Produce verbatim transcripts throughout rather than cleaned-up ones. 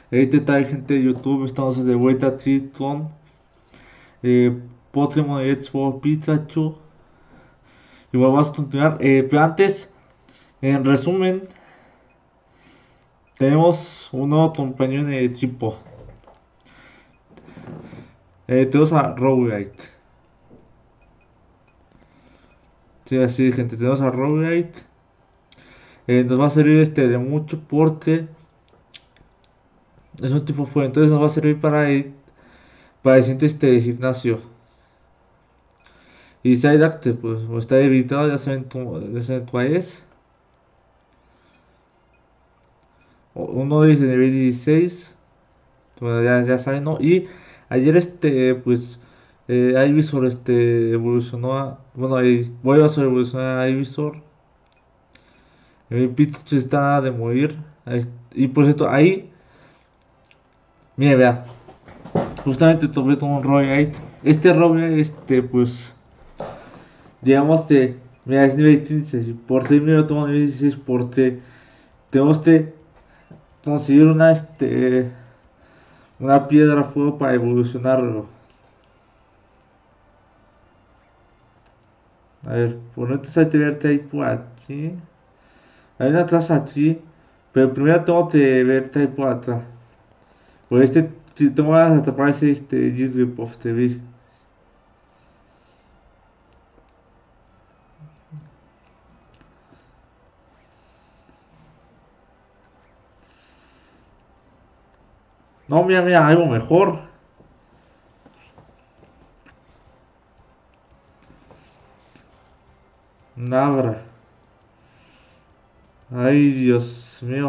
Ahorita está gente de YouTube, estamos de vuelta a Triton, eh, Pokémon Let's Go Pikachu. Y bueno, vamos a continuar. Eh, pero antes, en resumen, tenemos un nuevo compañero en el equipo. Eh, tenemos a Rowlight. Sí, así, gente, tenemos a Rowlight. Eh, nos va a servir este de mucho porte. Es un tipo fuerte, entonces nos va a servir para ir para el siguiente este gimnasio. Y Psyduck, pues, está debilitado, ya saben, tu- ya saben cuál es. Uno dice nivel dieciséis. Bueno, ya, ya saben, ¿no? Y ayer este, pues, eh, Ivysaur este, evolucionó a... Bueno, ahí Bulbasaur evolucionó a Ivysaur. El Pikachu está de morir. Ahí- y por cierto, ahí, mira, vea, justamente tomé un Royite. Este Royite, este, pues, digamos que, mira, es nivel quince. Por ser nivel tomo nivel dieciséis, porque tenemos que conseguir una, este, una piedra fuego para evolucionarlo. A ver, por no te verte ahí por aquí. Hay una taza aquí, pero primero tengo que verte ahí por atrás. Por este, si te vas a atrapar ese este, Jigglypuff, te vi. No, mira, mira, algo mejor. Nabra. Ay, Dios mío.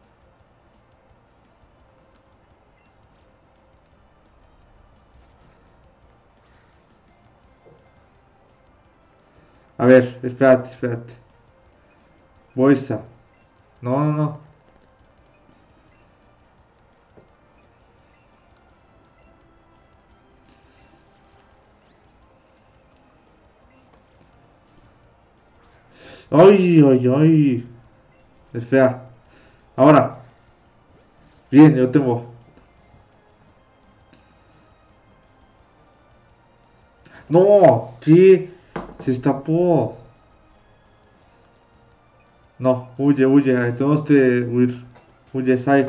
A ver, espérate, espérate. Boisa. No, no, no. Ay, ay, ay. Espera. Ahora. Bien, yo tengo. No, ¿qué? Se escapó. No, huye, huye. Tenemos que huir. Huye, Sai.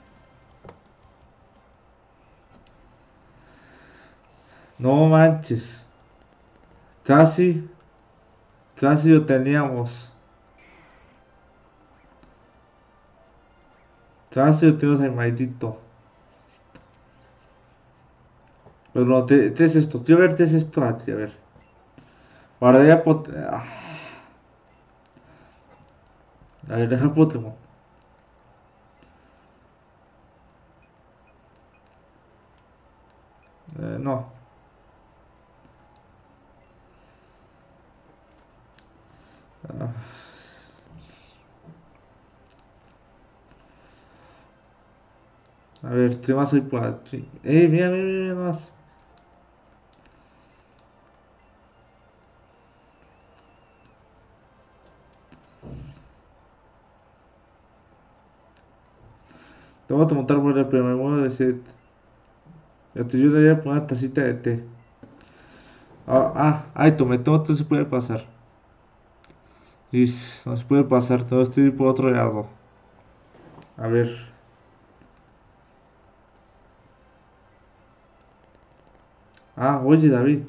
No manches. Casi, casi lo teníamos. Casi lo tenemos ahí, maldito. Pero no, te, te es esto. Quiero ver, te es esto. A ti, a ver. Guardaría pot... ah, a ver, deja Pokémon. Eh, no. Ah, a ver, ¿qué más hay por aquí? Eh, mira, mira, mira, mira más. Te voy a montar por el primer modo de set. Yo te ayudaría a poner tacita de té. Ah, ah, ay, tomé todo, esto se puede pasar. Y no se puede pasar, todo estoy por otro lado. A ver. Ah, oye, David.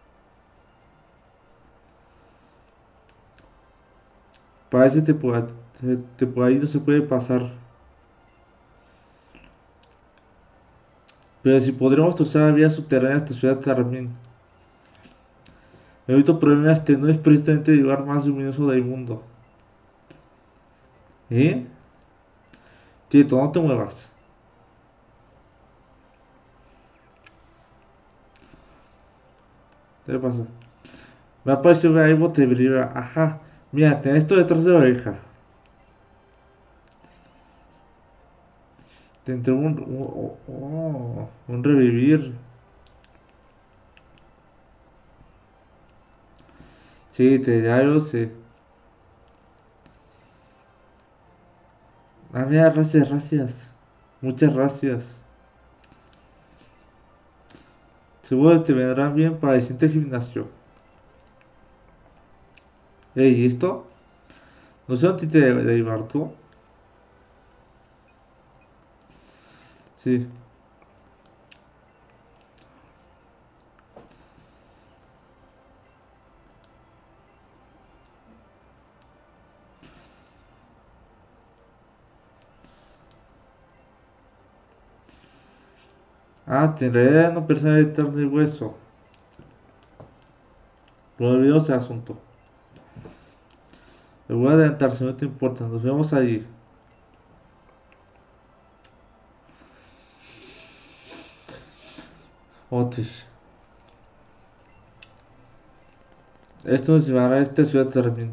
Parece que por, que por ahí no se puede pasar. Pero si podríamos cruzar vías subterráneas hasta Ciudad Carmín. El único problema es que no es precisamente el lugar más luminoso del mundo. ¿Eh? Quieto, no te muevas. ¿Qué pasa? Me ha parecido ver algo te brilla. Ajá. Mira, ten esto detrás de la oreja. Te entró un, oh, oh, un revivir. Sí, te ya lo sé. Ah, mira, gracias, gracias. Muchas gracias. Seguro te vendrán bien para el siguiente gimnasio. Ey, ¿y esto? ¿No sé dónde te debe de llevar tú? Sí. Ah, en realidad no pensaba editar de hueso. Pero olvidó ese asunto. Me voy a adelantar si no te importa. Nos vemos allí. Otis. Esto nos llevará a esta ciudad también.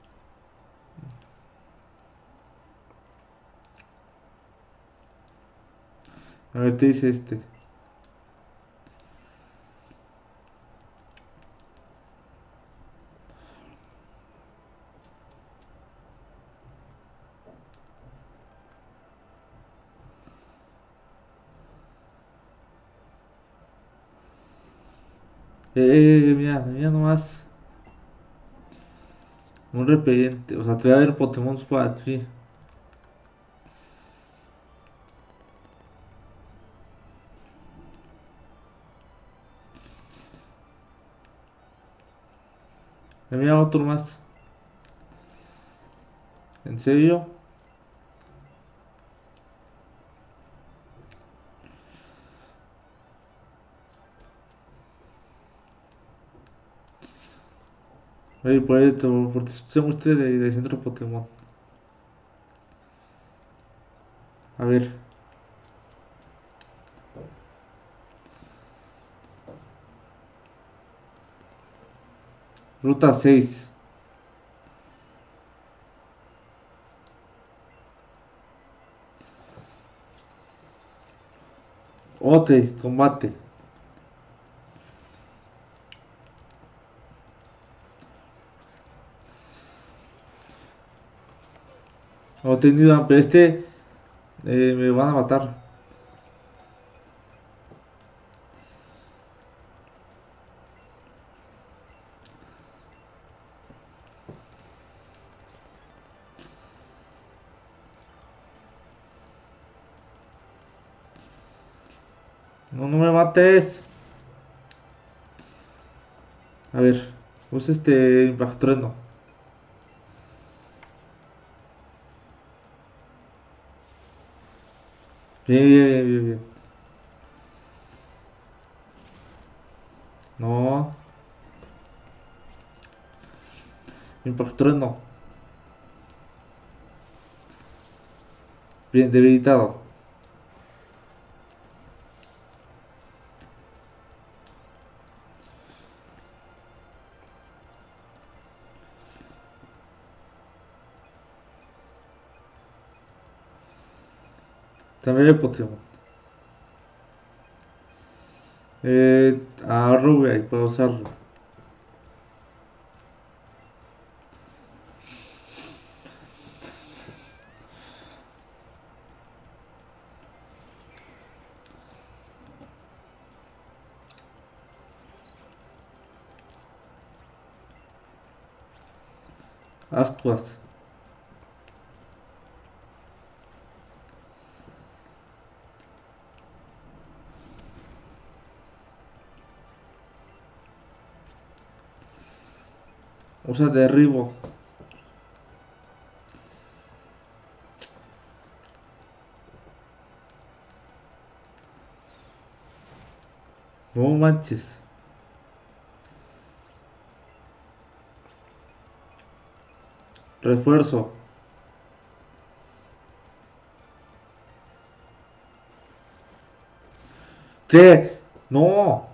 A ver, te dice este. Eh, eh, eh, mira, mira nomás. Un repelente. O sea, te voy a ver Pokémon para ti. Eh, mira otro más. ¿En serio? Oye, por ahí, te- por son ustedes de, de centro Pokémon. A ver. Ruta seis. Ote, combate. No tenido, pero este eh, me van a matar. No, no me mates. A ver, usa este impactrueno. Bien, bien, bien, bien, bien. No, impactrueno. Bien, debilitado. También el Pokémon. Eh, a Rubia y puedo usarlo. Ascuas. Usa derribo. No manches. Refuerzo. ¿Qué? No.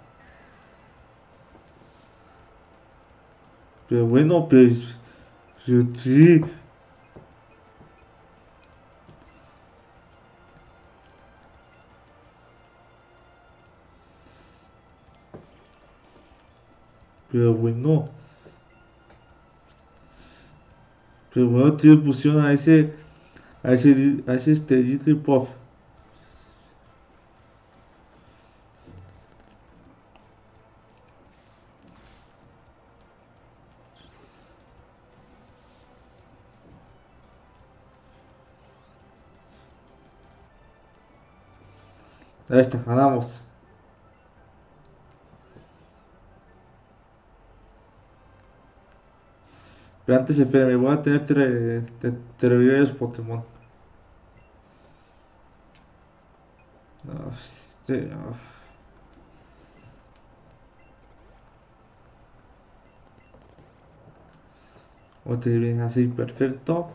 Pero bueno, pues. Yo sí. Pero bueno. Pero bueno, tío, pusieron a ese. A ese. A ese este. Jigglypuff. Ahí está, ganamos. Pero antes, espera, me voy a tener que re- te, te revivir los Pokémon. No, este, no. Ok, bien, así, perfecto.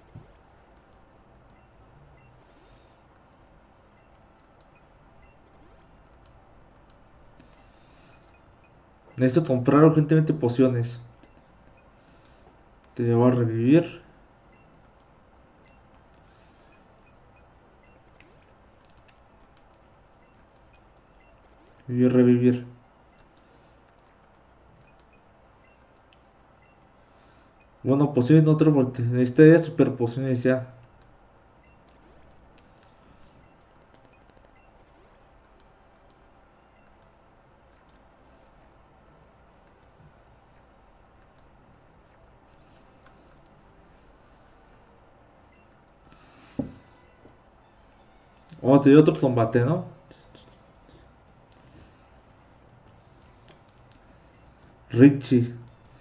Necesito comprar urgentemente pociones. Te llevo a revivir. Vivir, revivir. Bueno, pociones no tengo porque necesitaría super pociones ya. Oh, te dio otro combate, ¿no? Richie.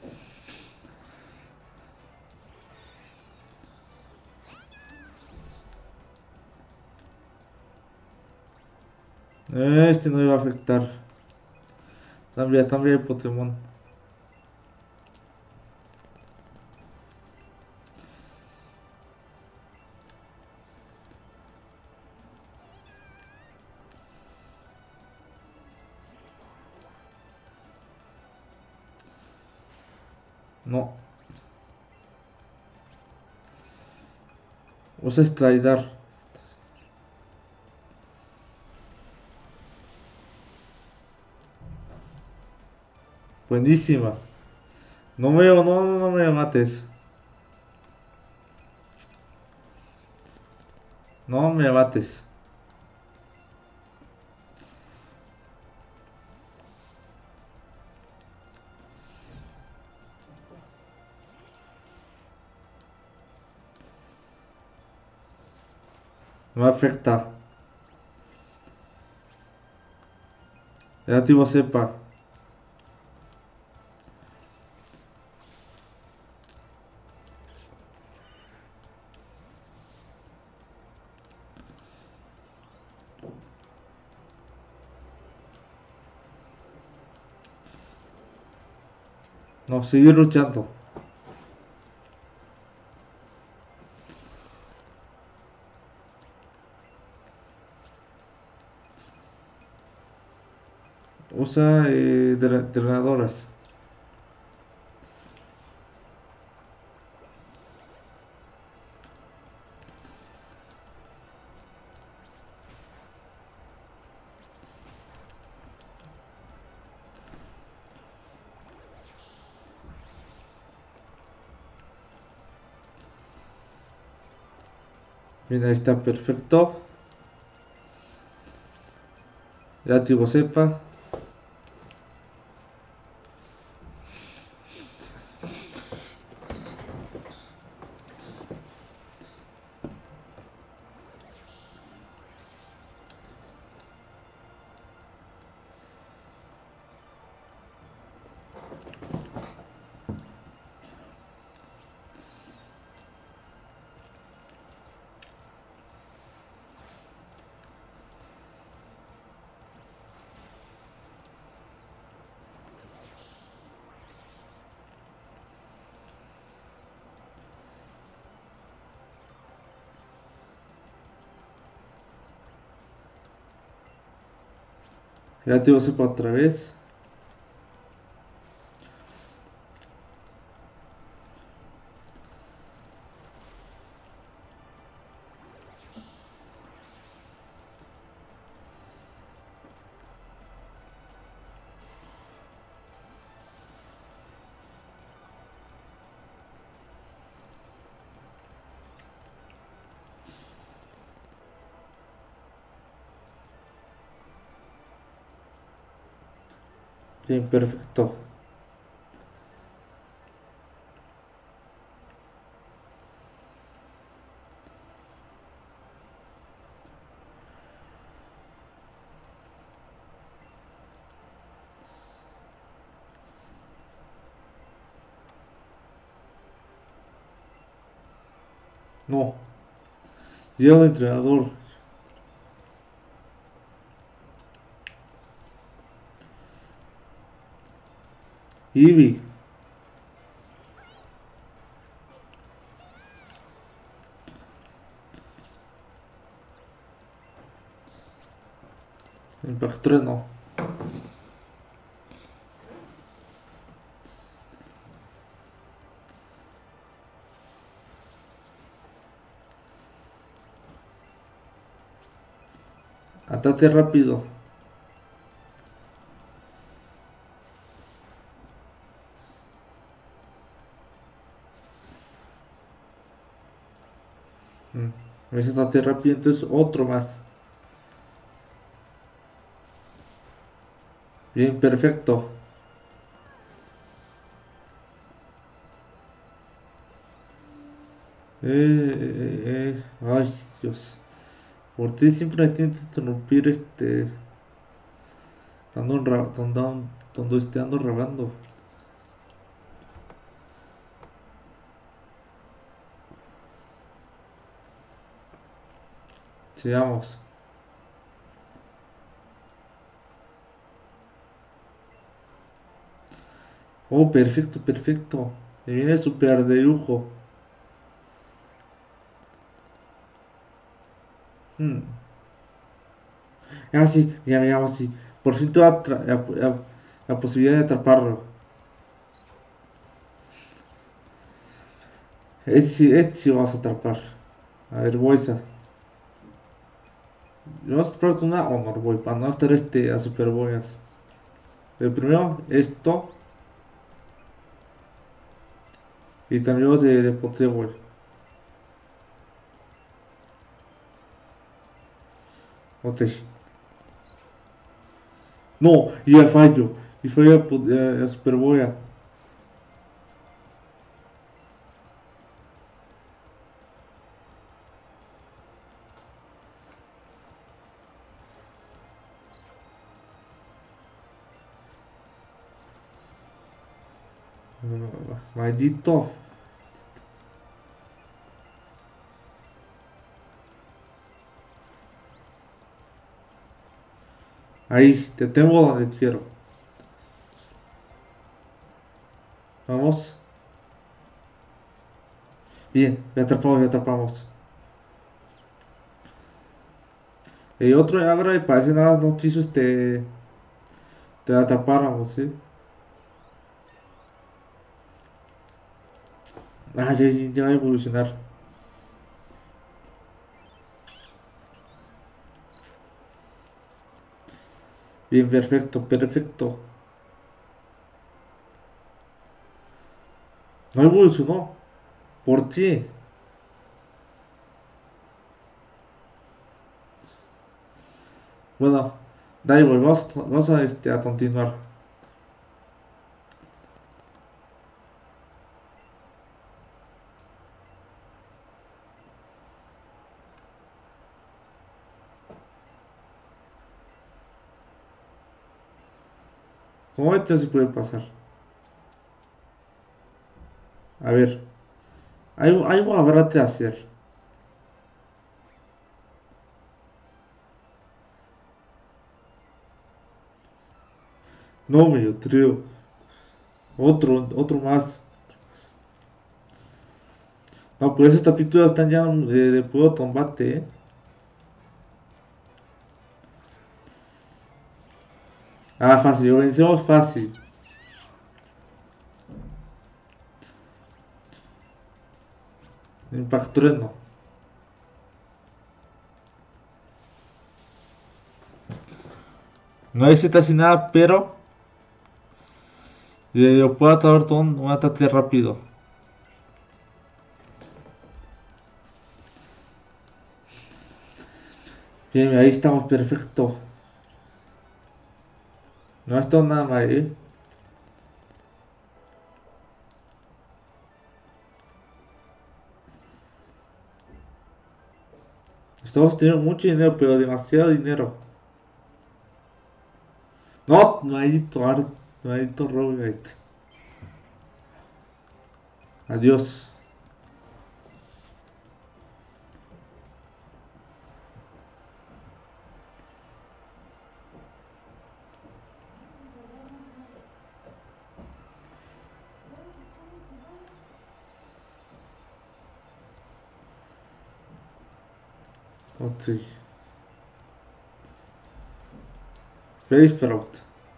Este no iba a afectar. Cambia, cambia el Pokémon. No. Usa Stridar. Buenísima. No me, no, no, no me mates. No me mates. Me afecta. Relativo sepa. No, seguir luchando. Usa eh, dre- drenadoras. Mira, ahí está perfecto. Relativo sepa. Relativo sepa otra vez. Bien, perfecto. No. Llega un entrenador. Eevee. Impactrueno. Ataque rápido. Mm. Me dice ataque rápido, entonces otro más. Bien, perfecto. Eh, eh, eh, ay, Dios. Por ti siempre me tiene que interrumpir este. Ando, en ra- ando, ando, este, ando rabando. Sigamos. Oh, perfecto, perfecto. Me viene super de lujo. Hmm. Ah, sí, ya veamos, sí. Por fin tuve atra- la, la- la posibilidad de atraparlo. Ese sí, este sí vamos a atrapar. A ver, Boisa. Vamos a atrapar una Honor Boy para no estar este a Super Boyas. El primero, esto. Y también de, de Pokéboy. Oteshi. No, y ya fallo. Y fallo a, Pot- a, a Super Boya. Maldito. Ahí, te tengo donde quiero. Vamos. Bien, ya atrapamos, ya atrapamos. El otro de Agra y parece nada más no quiso este. Te atrapáramos, ¿sí? Ah, ya, ya ya va a evolucionar. Bien, perfecto, perfecto. No evolucionó. ¿Por qué? Bueno, da igual, vamos, vamos a, este, a continuar. Como este se puede pasar. A ver, algo, algo habrá que hacer. No, me trío. Otro, otro más. No, pues esos capítulos están ya eh, de puro combate, ¿eh? Ah, fácil, lo vencemos fácil. Impactrueno. No hay Z sin nada, pero eh, lo puedo atrapar todo un, un ataque rápido. Bien, ahí estamos, perfecto. No ha estado nada mal, ¿eh? Estamos teniendo mucho dinero, pero demasiado dinero. No, maldito Art, maldito Roguelite. Adiós. Ok. Fraught.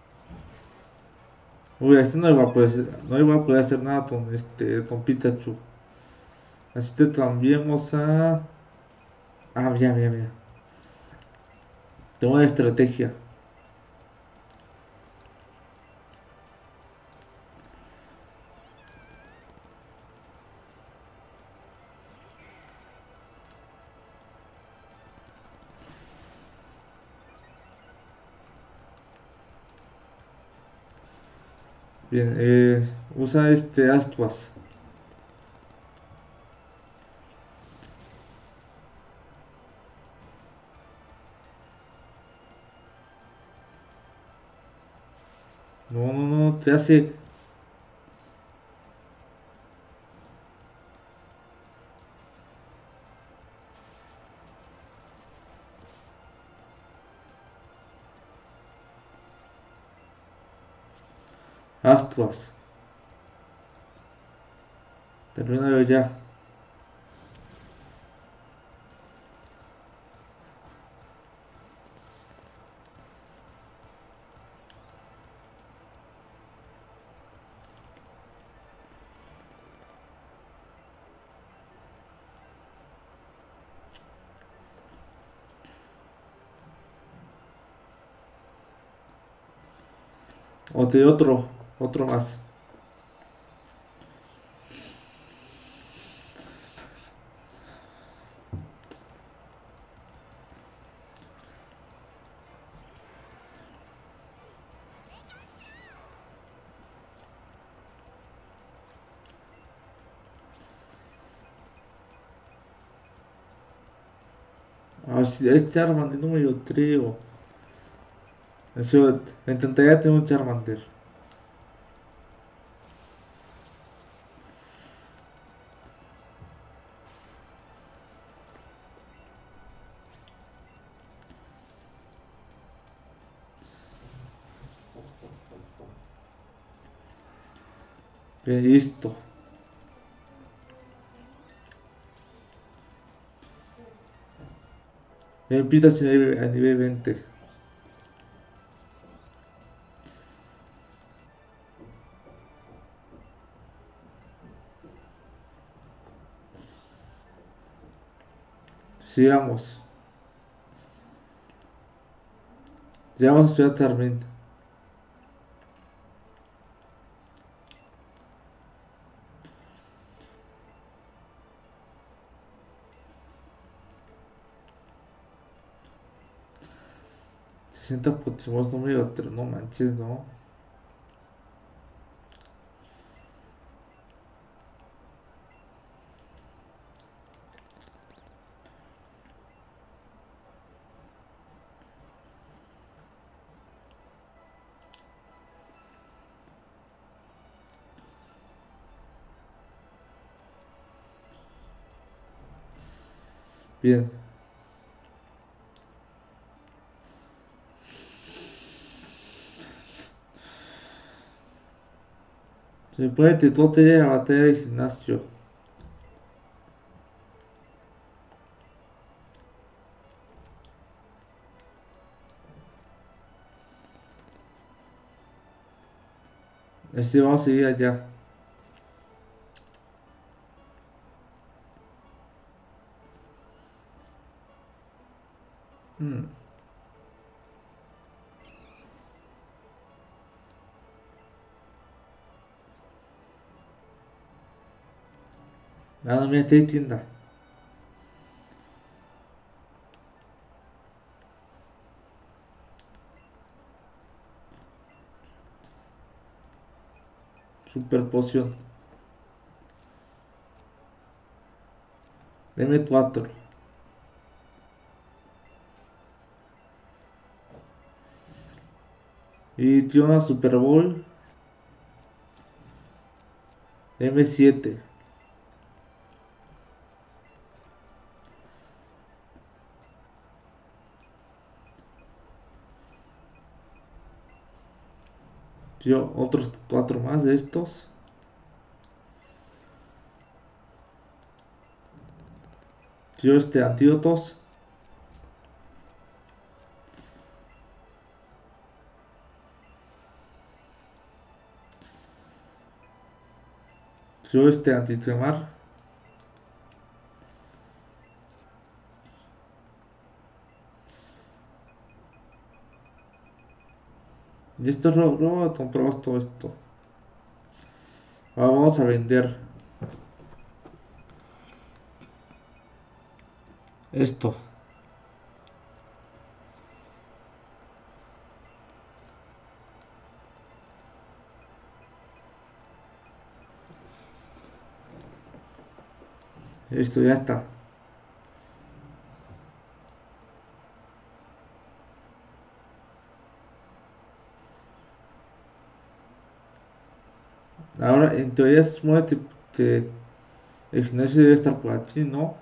Uy, este no iba a poder, no iba a poder hacer nada con este, con Pikachu. Así que también vamos a... Ah, mira, mira, mira. Tengo una estrategia. Bien, eh, usa este Astuas. No, no, no, te hace Astuas. Termina ya. O de otro, otro más. Ah, sí, es Charmander número tres. Eso, intentaría tener un Charmander. Bien, listo. Bien, Pikachu a nivel, a nivel veinte. Sigamos. Llegamos a Ciudad Carmen. sesenta Pokémon número tres. No manches, no. Bien. Se puede titular la batalla de gimnasio. Así vamos a seguir allá. Hmm. Ah, no, mira, hay tienda. Super poción. M cuatro. Y tiene una Super Bowl. M siete. Tío, otros cuatro más de estos. Tío, este antídotos. Yo este antitremar. Y esto es lo, lo compramos todo esto. Ahora vamos a vender esto. Esto ya está. Ahora, en teoría, se supone que te- el gimnasio debe estar por aquí, ¿no?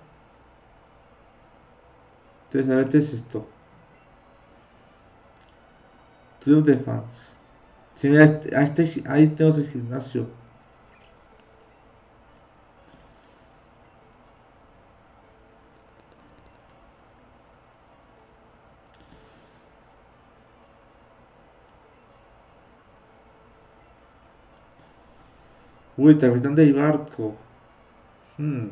Entonces, a ver qué es esto. Club de fans. Sí, mira, este- a este- ahí tenemos el gimnasio. Uy, capitán de barco. Hmm.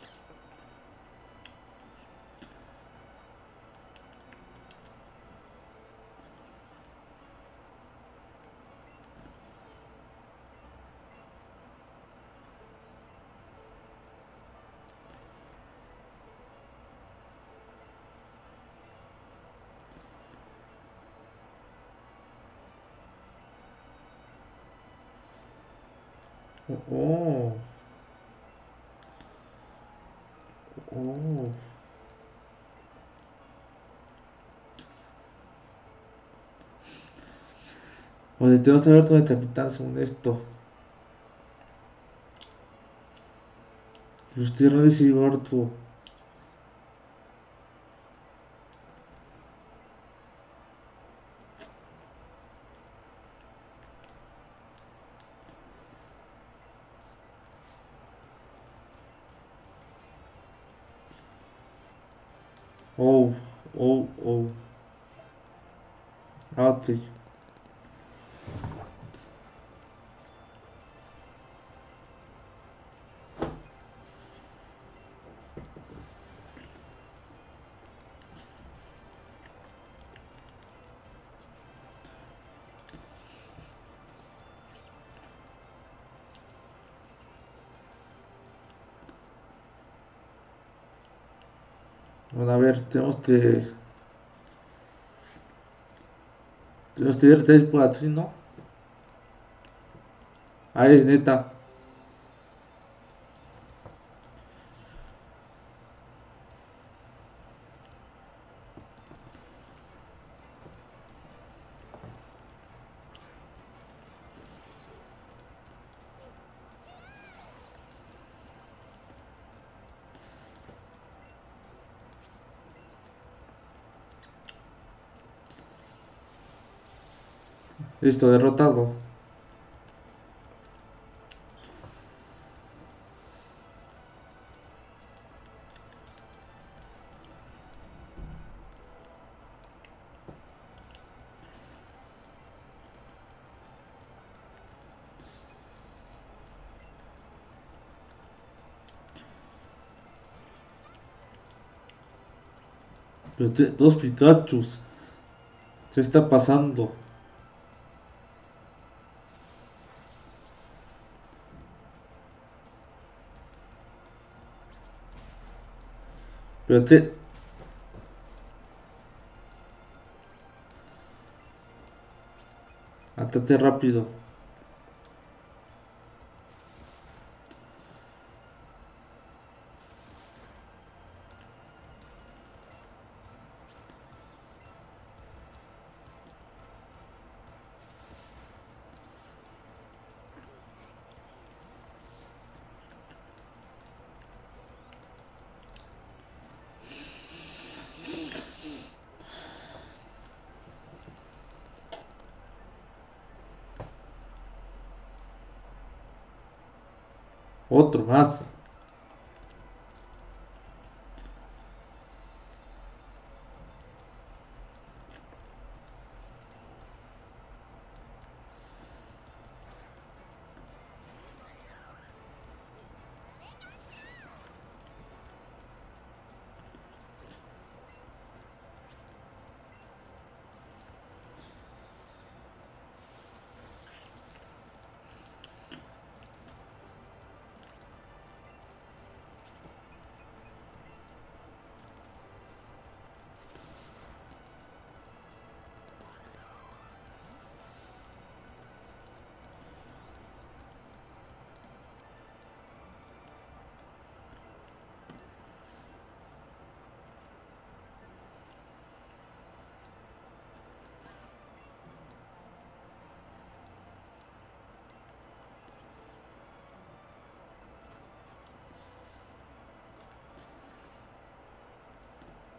Oh, oh, oh. Oye, tenemos que ver dónde el capitán según esto. Usted no dice barco. Oh, oh, oh. Ah, ok. Bueno, a ver, tenemos que. Tenemos que ver tres por aquí, ¿no? Ah, es neta. Listo, derrotado. Pero te- dos Pikachus. ¿Qué está pasando? Pero te. Atate rápido. Otro más.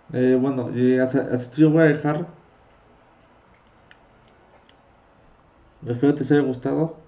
Eh, bueno, y hasta, hasta aquí yo voy a dejar. Espero que te haya gustado.